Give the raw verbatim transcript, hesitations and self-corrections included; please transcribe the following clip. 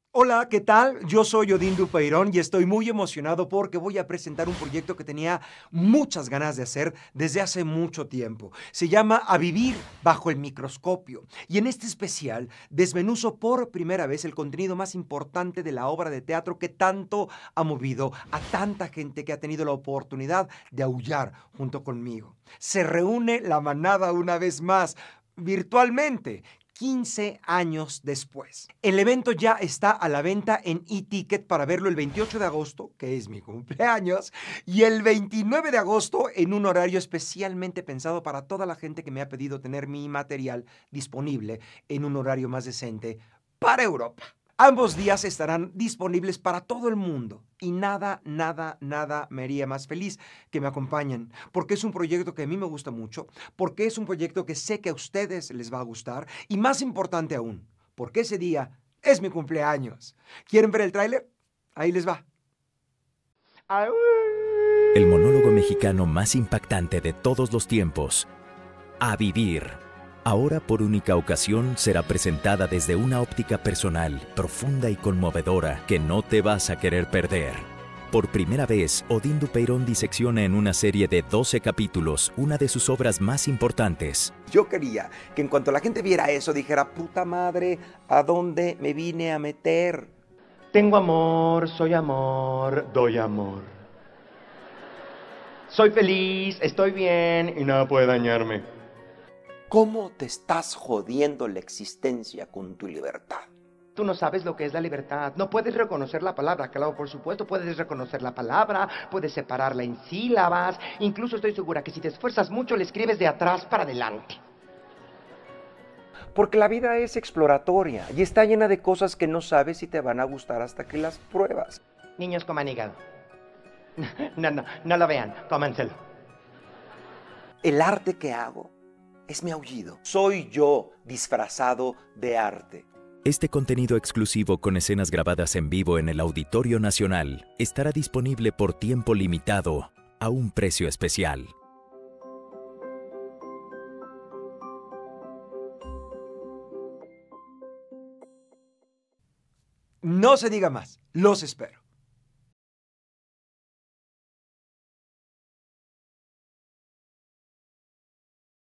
Hola, ¿qué tal? Yo soy Odín Dupeirón y estoy muy emocionado porque voy a presentar un proyecto que tenía muchas ganas de hacer desde hace mucho tiempo. Se llama A Vivir Bajo el Microscopio y en este especial desmenuzo por primera vez el contenido más importante de la obra de teatro que tanto ha movido a tanta gente que ha tenido la oportunidad de aullar junto conmigo. Se reúne la manada una vez más, virtualmente, quince años después. El evento ya está a la venta en e-ticket para verlo el veintiocho de agosto, que es mi cumpleaños, y el veintinueve de agosto en un horario especialmente pensado para toda la gente que me ha pedido tener mi material disponible en un horario más decente para Europa. Ambos días estarán disponibles para todo el mundo y nada, nada, nada me haría más feliz que me acompañen, porque es un proyecto que a mí me gusta mucho, porque es un proyecto que sé que a ustedes les va a gustar y más importante aún, porque ese día es mi cumpleaños. ¿Quieren ver el tráiler? Ahí les va. El monólogo mexicano más impactante de todos los tiempos, A Vivir. Ahora por única ocasión será presentada desde una óptica personal, profunda y conmovedora que no te vas a querer perder. Por primera vez, Odín Dupeirón disecciona en una serie de doce capítulos una de sus obras más importantes. Yo quería que en cuanto la gente viera eso dijera, puta madre, ¿a dónde me vine a meter? Tengo amor, soy amor, doy amor. Soy feliz, estoy bien y nada puede dañarme. ¿Cómo te estás jodiendo la existencia con tu libertad? Tú no sabes lo que es la libertad. No puedes reconocer la palabra. Claro, por supuesto, puedes reconocer la palabra, puedes separarla en sílabas. Incluso estoy segura que si te esfuerzas mucho, le escribes de atrás para adelante. Porque la vida es exploratoria y está llena de cosas que no sabes si te van a gustar hasta que las pruebas. Niños coman hígado. No, no, no lo vean, cómanselo. El arte que hago es mi aullido. Soy yo disfrazado de arte. Este contenido exclusivo con escenas grabadas en vivo en el Auditorio Nacional estará disponible por tiempo limitado a un precio especial. No se diga más. Los espero.